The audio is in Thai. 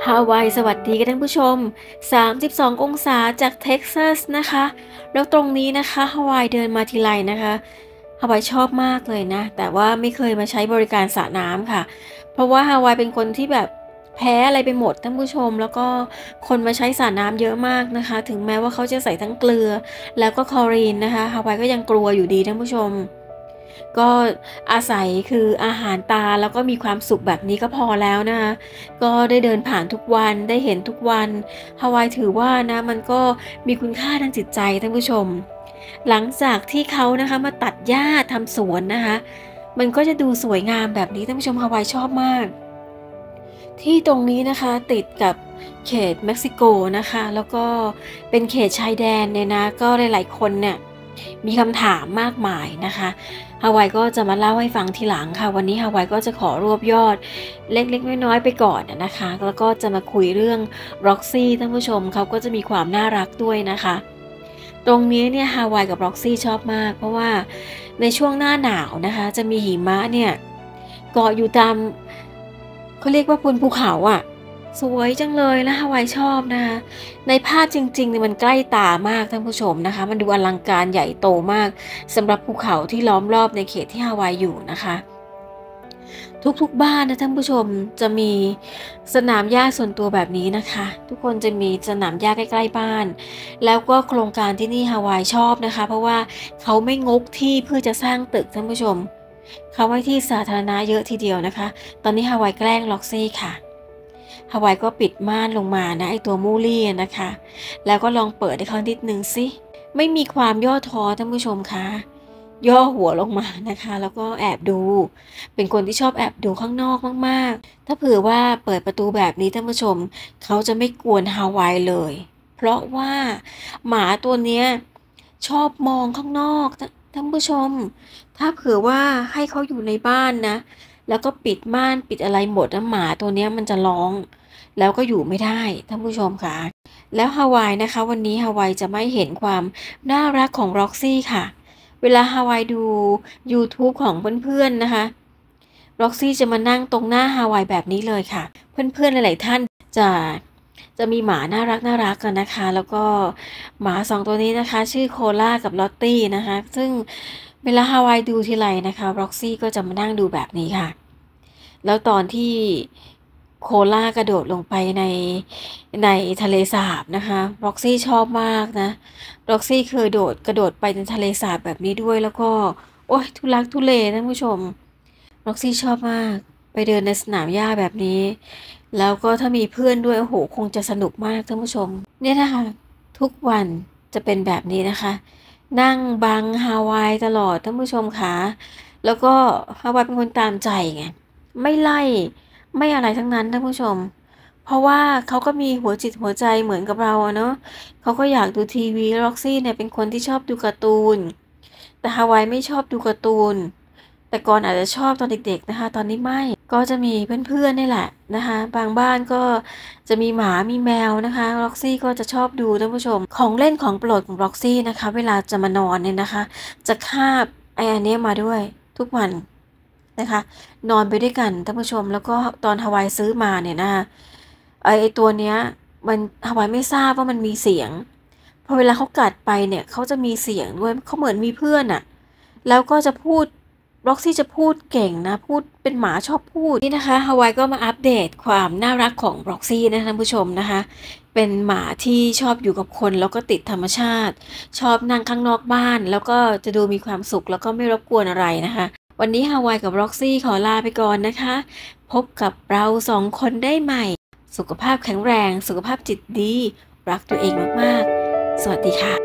ฮาวายสวัสดีกันท่านผู้ชม32องศาจากเท็กซัสนะคะแล้วตรงนี้นะคะฮาวายเดินมาทีไรนะคะฮาวายชอบมากเลยนะแต่ว่าไม่เคยมาใช้บริการสระน้ำค่ะเพราะว่าฮาวายเป็นคนที่แบบแพ้อะไรไปหมดท่านผู้ชมแล้วก็คนมาใช้สระน้ำเยอะมากนะคะถึงแม้ว่าเขาจะใส่ทั้งเกลือแล้วก็คลอรีนนะคะฮาวายก็ยังกลัวอยู่ดีท่านผู้ชมก็อาศัยคืออาหารตาแล้วก็มีความสุขแบบนี้ก็พอแล้วนะคะก็ได้เดินผ่านทุกวันได้เห็นทุกวันฮาวายถือว่านะมันก็มีคุณค่าทางจิตใจท่านผู้ชมหลังจากที่เขานะคะมาตัดหญ้าทำสวนนะคะมันก็จะดูสวยงามแบบนี้ท่านผู้ชมฮาวายชอบมากที่ตรงนี้นะคะติดกับเขตเม็กซิโกนะคะแล้วก็เป็นเขตชายแดนเนี่ยนะก็หลายๆคนเนี่ยมีคำถามมากมายนะคะฮาวายก็จะมาเล่าให้ฟังทีหลังค่ะวันนี้ฮาวายก็จะขอรวบยอดเล็กๆน้อยๆไปก่อนนะคะแล้วก็จะมาคุยเรื่อง Roxy ท่านผู้ชมเขาก็จะมีความน่ารักด้วยนะคะตรงนี้เนี่ยฮาวายกับ Roxy ชอบมากเพราะว่าในช่วงหน้าหนาวนะคะจะมีหิมะเนี่ยเกาะอยู่ตามเขาเรียกว่าบนภูเขาอ่ะสวยจังเลยนะฮาวายชอบนะคะในภาพจริงๆเนี่ยมันใกล้ตามากท่านผู้ชมนะคะมันดูอลังการใหญ่โตมากสำหรับภูเขาที่ล้อมรอบในเขตที่ฮาวายอยู่นะคะทุกๆบ้านนะท่านผู้ชมจะมีสนามหญ้าส่วนตัวแบบนี้นะคะทุกคนจะมีสนามหญ้าใกล้ๆบ้านแล้วก็โครงการที่นี่ฮาวายชอบนะคะเพราะว่าเขาไม่งกที่เพื่อจะสร้างตึกท่านผู้ชมเขาไว้ที่สาธารณะเยอะทีเดียวนะคะตอนนี้ฮาวายแกล้งล็อกซี่ค่ะฮาวายก็ปิดม่านลงมานะไอตัวมูลี่นะคะแล้วก็ลองเปิดให้เขานิดนึงสิไม่มีความย่อท้อท่านผู้ชมคะย่อหัวลงมานะคะแล้วก็แอบดูเป็นคนที่ชอบแอบดูข้างนอกมากๆถ้าเผื่อว่าเปิดประตูแบบนี้ท่านผู้ชมเขาจะไม่กวนฮาวายเลยเพราะว่าหมาตัวเนี้ยชอบมองข้างนอกท่านผู้ชมถ้าเผื่อว่าให้เขาอยู่ในบ้านนะแล้วก็ปิดม่านปิดอะไรหมดนะหมาตัวเนี้ยมันจะร้องแล้วก็อยู่ไม่ได้ท่านผู้ชมค่ะแล้วฮาวายนะคะวันนี้ฮาวายจะไม่เห็นความน่ารักของร็อกซี่ค่ะเวลาฮาวายดู YouTube ของเพื่อนๆนะคะร็อกซี่จะมานั่งตรงหน้าฮาวายแบบนี้เลยค่ะเพื่อนๆหลายๆท่านจะมีหมาน่ารักกันนะคะแล้วก็หมา2ตัวนี้นะคะชื่อโคล่ากับลอตตี้นะคะซึ่งเวลาฮาวายดูทีไรนะคะร็อกซี่ก็จะมานั่งดูแบบนี้ค่ะแล้วตอนที่โคล่ากระโดดลงไปในทะเลสาบนะคะร็อกซี่ชอบมากนะร็อกซี่เคยกระโดดไปในทะเลสาบแบบนี้ด้วยแล้วก็โอ๊ยทุลักทุเลท่านผู้ชมร็อกซี่ชอบมากไปเดินในสนามหญ้าแบบนี้แล้วก็ถ้ามีเพื่อนด้วยโอ้โหคงจะสนุกมากท่านผู้ชมเนี่ยนะคะทุกวันจะเป็นแบบนี้นะคะนั่งบังฮาวายตลอดท่านผู้ชมค่ะแล้วก็ฮาวายเป็นคนตามใจไงไม่ไล่ไม่อะไรทั้งนั้นท่านผู้ชมเพราะว่าเขาก็มีหัวจิตหัวใจเหมือนกับเราอะเนาะเขาก็อยากดูทีวีร็อกซี่เนี่ยเป็นคนที่ชอบดูการ์ตูนแต่ฮาวายไม่ชอบดูการ์ตูนแต่ก่อนอาจจะชอบตอนเด็กๆนะคะตอนนี้ไม่ก็จะมีเพื่อนๆนี่แหละนะคะบางบ้านก็จะมีหมามีแมวนะคะร็อกซี่ก็จะชอบดูท่านผู้ชมของเล่นของโปรดของร็อกซี่นะคะเวลาจะมานอนเนี่ยนะคะจะคาบอันนี้มาด้วยทุกวันนะคะนอนไปด้วยกันท่านผู้ชมแล้วก็ตอนฮาวายซื้อมาเนี่ยนะคะไอตัวเนี้ยมันฮาวายไม่ทราบว่ามันมีเสียงพอเวลาเขากัดไปเนี่ยเขาจะมีเสียงด้วยเขาเหมือนมีเพื่อนอะแล้วก็จะพูดร็อกซี่จะพูดเก่งนะพูดเป็นหมาชอบพูดนี่นะคะฮาวายก็มาอัปเดตความน่ารักของร็อกซี่นะคะท่านผู้ชมนะคะเป็นหมาที่ชอบอยู่กับคนแล้วก็ติดธรรมชาติชอบนั่งข้างนอกบ้านแล้วก็จะดูมีความสุขแล้วก็ไม่รบกวนอะไรนะคะวันนี้ฮาวายกับร็อกซี่ขอลาไปก่อนนะคะพบกับเรา2คนได้ใหม่สุขภาพแข็งแรงสุขภาพจิตดีรักตัวเองมากๆสวัสดีค่ะ